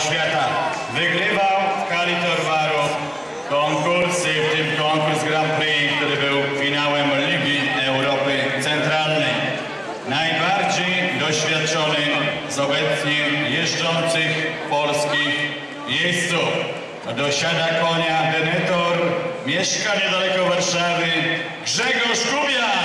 świata. Wygrywał w hali Torwarów konkursy, w tym konkurs Grand Prix, który był finałem Ligi Europy Centralnej. Najbardziej doświadczony z obecnie jeżdżących polskich jeźdźców. Dosiada konia Denethor, mieszka niedaleko Warszawy, Grzegorz Kubiak.